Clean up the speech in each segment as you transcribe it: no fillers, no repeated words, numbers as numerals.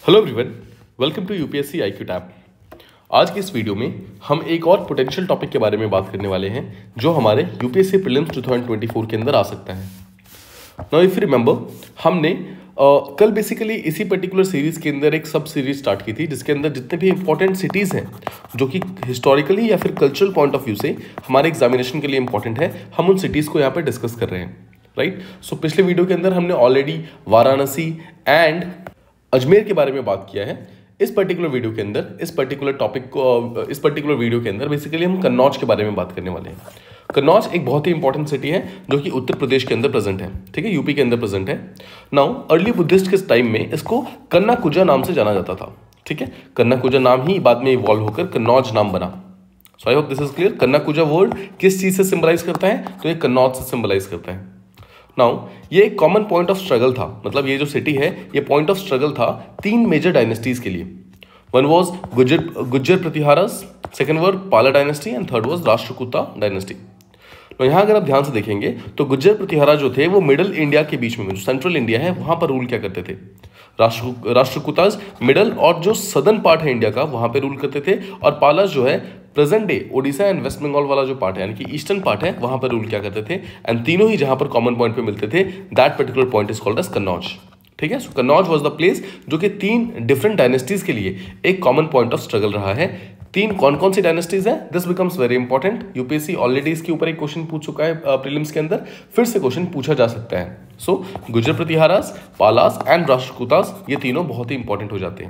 Hello everyone, welcome to UPSC IQ tab. आज की इस वीडियो में हम एक और पोटेंशियल टॉपिक के बारे में बात करने वाले हैं जो हमारे यूपीएससी प्रीलिम्स 2024 के अंदर आ सकता है। नाउ इफ यू रिमेंबर, हमने कल बेसिकली इसी पर्टिकुलर सीरीज के अंदर एक सब सीरीज स्टार्ट की थी जिसके अंदर जितने भी इंपॉर्टेंट सिटीज़ हैं जो कि हिस्टोरिकली या फिर कल्चरल पॉइंट ऑफ व्यू से हमारे एग्जामिनेशन के लिए इंपॉर्टेंट है, हम उन सिटीज़ को यहाँ पर डिस्कस कर रहे हैं, राइट। सो पिछले वीडियो के अंदर हमने ऑलरेडी वाराणसी एंड अजमेर के बारे में बात किया है। इस पर्टिकुलर वीडियो के अंदर इस पर्टिकुलर वीडियो के अंदर बेसिकली हम कन्नौज के बारे में बात करने वाले हैं। कन्नौज एक बहुत ही इंपॉर्टेंट सिटी है जो कि उत्तर प्रदेश के अंदर प्रेजेंट है, ठीक है, यूपी के अंदर प्रेजेंट है। नाउ अर्ली बुद्धिस्ट के टाइम में इसको कन्नाकुजा नाम से जाना जाता था, ठीक है। कन्नाकुजा नाम ही बाद में इवॉल्व होकर कन्नौज नाम बना। So I hope this is clear. Kannakuja word किस चीज से सिंबलाइज करता है? तो ये कन्नौज से सिंबलाइज करता है। नाउ ये एक कॉमन पॉइंट ऑफ स्ट्रगल था, मतलब ये जो सिटी है ये पॉइंट ऑफ स्ट्रगल था तीन मेजर डायनेस्टीज के लिए। One was Gujjar Pratiharas, second was Pala dynasty and third was Rashtrakuta dynasty. तो यहाँ अगर आप ध्यान से देखेंगे तो गुज्जर प्रतिहारा जो थे वो मिडल इंडिया के बीच में, जो सेंट्रल इंडिया है वहां पर रूल क्या करते थे। राष्ट्रकूताज मिडल और जो सदर्न पार्ट है इंडिया का वहां पे रूल करते थे, और पालास जो है present day Odisha and West Bengal वाला जो पार्ट है यानी कि ईस्टर्न पार्ट है वहां पर रूल क्या करते थे। एंड तीनों ही जहां पर कॉमन पॉइंट पे मिलते थे, that particular point is called as Kannauj, ठीक है। So Kannauj was the place जो कि तीन डिफरेंट डायनेस्टीज के लिए एक कॉमन पॉइंट ऑफ स्ट्रगल रहा है। तीन कौन कौन सी डायनेस्टीज है? This becomes very important. UPSC already इसके ऊपर एक क्वेश्चन पूछ चुका है प्रीलिम्स के अंदर, फिर से क्वेश्चन पूछा जा सकता है। सो गुज्जर प्रतिहारास, पालास एंड राष्ट्रकूतास ये तीनों बहुत ही इंपॉर्टेंट हो जाते हैं।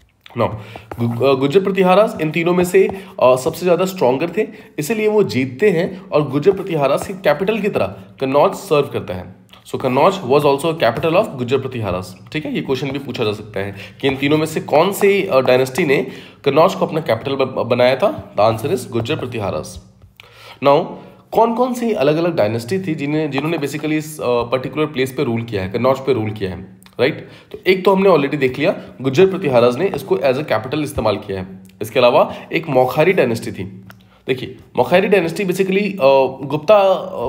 नाउ गुज्जर प्रतिहारास इन तीनों में से सबसे ज्यादा स्ट्रॉन्गर थे, इसलिए वो जीतते हैं और गुज्जर प्रतिहारास की कैपिटल की तरह कन्नौज सर्व करता है। So Kannauj was also capital of Gujjar Pratiharas, ठीक है। ये क्वेश्चन भी पूछा जा सकता है कि इन तीनों में से कौन सी डायनेस्टी ने कन्नौज को अपना कैपिटल बनाया था। The answer is Gujjar Pratiharas. Now कौन कौन सी अलग अलग डायनेस्टी थी जिन्होंने बेसिकली इस पर्टिकुलर प्लेस पे रूल किया है, कन्नौज पे रूल किया है, राइट। तो एक तो हमने ऑलरेडी देख लिया, गुज्जर प्रतिहारास ने इसको एज अ कैपिटल इस्तेमाल किया है। इसके अलावा एक मौखारी डायनेस्टी थी। देखिए Maukhari dynasty basically Gupta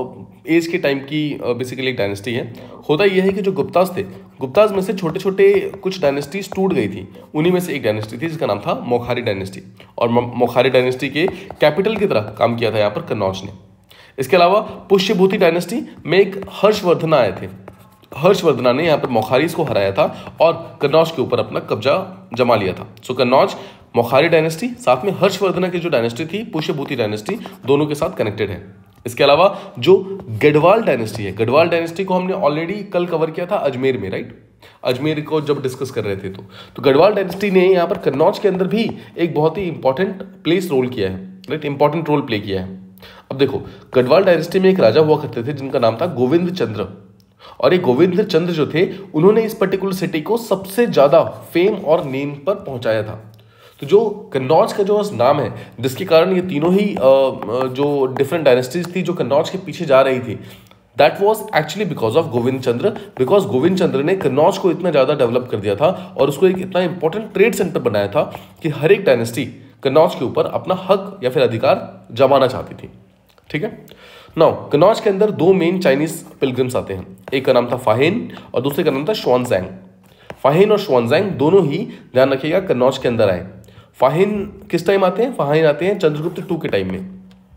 age के टाइम की बेसिकली एक डायनेस्टी है। होता यह है कि जो गुप्ताज थे, गुप्ताज में से छोटे छोटे कुछ डायनेस्टीज टूट गई थी, उन्हीं में से एक डायनेस्टी थी जिसका नाम था मौखारी डायनेस्टी, और मौखारी डायनेस्टी के कैपिटल की तरह काम किया था यहाँ पर कन्नौज ने। इसके अलावा पुष्यभूति डायनेस्टी में एक हर्षवर्धना आए थे। हर्षवर्धना ने यहाँ पर मौखारीज को हराया था और कन्नौज के ऊपर अपना कब्जा जमा लिया था। सो कन्नौज, मौखारी डायनेस्टी, साथ में हर्षवर्धना की जो डायनेस्टी थी पुष्यभूति डायनेस्टी, दोनों के साथ कनेक्टेड है। इसके अलावा जो गढ़वाल डायनेस्टी है, गढ़वाल डायनेस्टी को हमने ऑलरेडी कल कवर किया था अजमेर में, राइट। अजमेर को जब डिस्कस कर रहे थे तो गढ़वाल डायनेस्टी ने यहाँ पर कन्नौज के अंदर भी एक बहुत ही इंपॉर्टेंट प्लेस रोल किया है, राइट, इंपॉर्टेंट रोल प्ले किया है। अब देखो गढ़वाल डायनेस्टी में एक राजा हुआ करते थे जिनका नाम था गोविंद चंद्र, और ये गोविंद चंद्र जो थे उन्होंने इस पर्टिकुलर सिटी को सबसे ज्यादा फेम और नेम पर पहुंचाया था। तो जो कन्नौज का जो नाम है जिसके कारण ये तीनों ही जो डिफरेंट डायनेस्टीज थी जो कन्नौज के पीछे जा रही थी, that was actually because of Govind Chandra. Because Govind Chandra ने कन्नौज को इतना ज्यादा डेवलप कर दिया था और उसको एक इतना इंपॉर्टेंट ट्रेड सेंटर बनाया था कि हर एक डायनेस्टी कन्नौज के ऊपर अपना हक या फिर अधिकार जमाना चाहती थी, ठीक है। नाउ कन्नौज के अंदर दो मेन चाइनीज पिलग्रिम्स आते हैं, एक का नाम था फाहिन और दूसरे का नाम था शुआनजैंग। फाहिन और शुआनजैंग दोनों ही, ध्यान रखिएगा, कन्नौज के अंदर आए। फाहिन किस टाइम आते हैं? फाहिन आते हैं चंद्रगुप्त टू के टाइम में,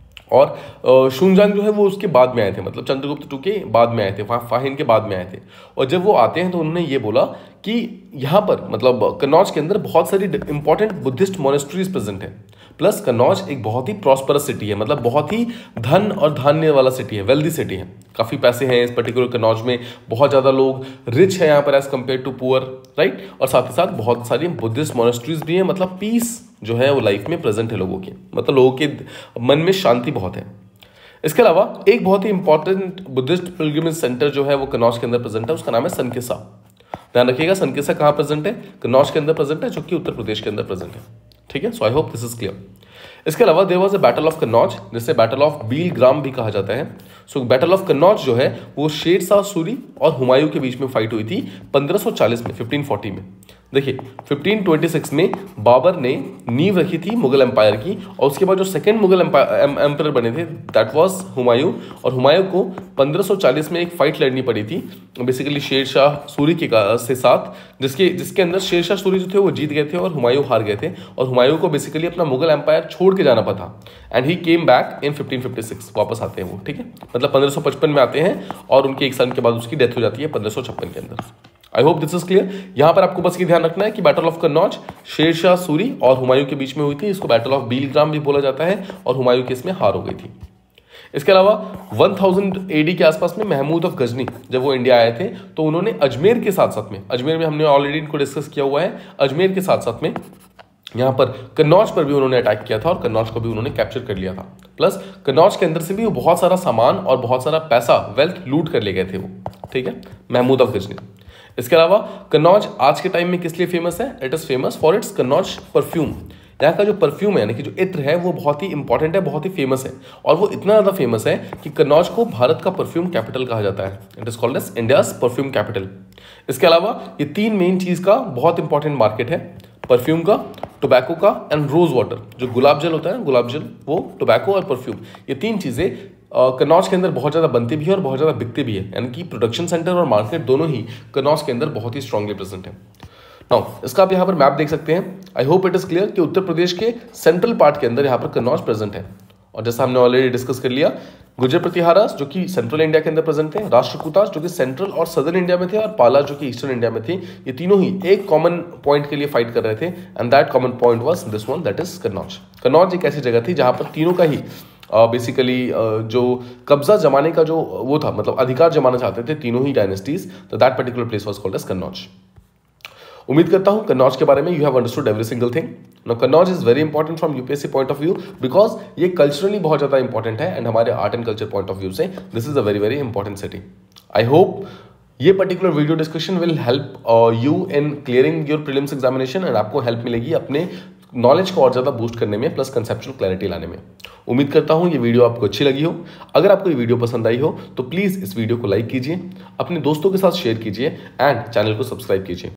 और शुआनजैंग जो है वो उसके बाद में आए थे, मतलब चंद्रगुप्त टू के बाद में आए थे, फाहिन के बाद में आए थे। और जब वो आते हैं तो उन्होंने ये बोला कि यहाँ पर मतलब कन्नौज के अंदर बहुत सारी इंपॉर्टेंट बुद्धिस्ट मोनेस्ट्रीज प्रेजेंट है, प्लस कन्नौज एक बहुत ही प्रॉस्परस सिटी है, मतलब बहुत ही धन और धान्य वाला सिटी है, वेल्दी सिटी है, काफ़ी पैसे हैं इस पर्टिकुलर कन्नौज में, बहुत ज़्यादा लोग रिच है यहाँ पर as compare to poor, right. और साथ ही साथ बहुत सारी बुद्धिस्ट मोनेस्ट्रीज भी हैं, मतलब पीस जो है वो लाइफ में प्रेजेंट है लोगों के, मतलब लोगों के मन में शांति बहुत है। इसके अलावा एक बहुत ही इंपॉर्टेंट बुद्धिस्ट पिलग्रिमेज सेंटर जो है वो कन्नौज के अंदर प्रेजेंट है, उसका नाम है सनकिसा। ध्यान रखिएगा सनकिसा कहाँ प्रेजेंट है? कन्नौज के अंदर प्रेजेंट है, जो कि उत्तर प्रदेश के अंदर प्रेजेंट है, ठीक है। So I hope this is clear. इसके अलावा there was a battle of Kannauj, जिसे बैटल ऑफ बीलग्राम भी कहा जाता है। सो बैटल ऑफ कन्नौज जो है वो शेरशाह सूरी और हुमायूं के बीच में फाइट हुई थी 1540 में, 1540 में। देखिए 1526 में बाबर ने नींव रखी थी मुगल एम्पायर की, और उसके बाद जो सेकंड मुगल एम्पायर बने थे दैट वाज हुमायूं, और हुमायूं को 1540 में एक फाइट लड़नी पड़ी थी बेसिकली शेरशाह सूरी के से साथ, जिसके अंदर शेरशाह सूरी जो थे वो जीत गए थे और हुमायूं हार गए थे, और हुमायूं को बेसिकली अपना मुगल एम्पायर छोड़ के जाना पड़ा and he came back in 1556, वापस आते हैं वो, ठीक है, मतलब 1555 में आते हैं और उनके एक साल के बाद उसकी डेथ हो जाती है 1556 के अंदर। I hope this is clear. यहां पर आपको बस ये ध्यान रखना है कि बैटल ऑफ कन्नौज शेरशाह सूरी और हुमायूं के बीच में हुई थी, इसको बैटल ऑफ बीलग्राम भी बोला जाता है, और हुमायूं की इसमें हार हो गई थी। इसके अलावा 1000 AD के आसपास में महमूद ऑफ गजनी जब वो इंडिया आए थे तो उन्होंने अजमेर के साथ साथ में, अजमेर में हमने ऑलरेडी इनको डिस्कस किया हुआ है, अजमेर के साथ साथ में यहाँ पर कन्नौज पर भी उन्होंने अटैक किया था और कन्नौज को भी उन्होंने कैप्चर कर लिया था। प्लस कन्नौज के अंदर से भी वो बहुत सारा सामान और बहुत सारा पैसा वेल्थ लूट कर ले गए थे वो, ठीक है, महमूद ऑफ गजनी। इसके अलावा कन्नौज आज के टाइम में किस लिए फेमस है? It is famous for its Kannauj perfume. यहाँ का जो परफ्यूम है यानी कि जो इत्र है वो बहुत ही इंपॉर्टेंट है, बहुत ही फेमस है, और वो इतना ज़्यादा फेमस है कि कन्नौज को भारत का परफ्यूम कैपिटल कहा जाता है। It is called as India's perfume capital. इसके अलावा ये तीन मेन चीज़ का बहुत इंपॉर्टेंट मार्केट है, परफ्यूम का, टोबैको का एंड रोज वाटर, जो गुलाब जल होता है, गुलाब जल, वो टोबैको और परफ्यूम, ये तीन चीज़ें कन्नौज के अंदर बहुत ज़्यादा बनती भी है और बहुत ज़्यादा बिकती भी है, यानी कि प्रोडक्शन सेंटर और मार्केट दोनों ही कन्नौज के अंदर बहुत ही स्ट्रांगली प्रेजेंट है। नाउ इसका आप यहाँ पर मैप देख सकते हैं। I hope it is clear कि उत्तर प्रदेश के सेंट्रल पार्ट के अंदर यहाँ पर कन्नौज प्रेजेंट है, और जैसा हमने ऑलरेडी डिस्कस कर लिया, गुर्जर प्रतिहारास जो कि सेंट्रल इंडिया के अंदर प्रेजेंट थे, राष्ट्रकूटास जो कि सेंट्रल और सदर्न इंडिया में थे, और पालास जो कि ईस्टर्न इंडिया में थी, ये तीनों ही एक कॉमन पॉइंट के लिए फाइट कर रहे थे and that common point was this one, that is Kannauj. Kannauj एक ऐसी जगह थी जहां पर तीनों का ही बेसिकली जो कब्जा जमाने का जो वो था, मतलब अधिकार जमाना चाहते थे तीनों ही डायनेस्टीज, तो that particular place was called as Kannauj. उम्मीद करता हूं कन्नौज के बारे में you have understood every single thing. Now Kannauj is very important from UPSC point of view because ये कल्चरली बहुत ज्यादा इंपॉर्टेंट है एंड हमारे art and culture point of view से this is a very very important city. I hope ये particular video discussion will help you in clearing your prelims examination and आपको help मिलेगी अपने knowledge को और ज़्यादा बूस्ट करने में, प्लस कंसेप्चुअल क्लैरिटी लाने में। उम्मीद करता हूँ ये वीडियो आपको अच्छी लगी हो। अगर आपको ये वीडियो पसंद आई हो तो प्लीज़ इस वीडियो को लाइक कीजिए, अपने दोस्तों के साथ शेयर कीजिए एंड चैनल को सब्सक्राइब कीजिए।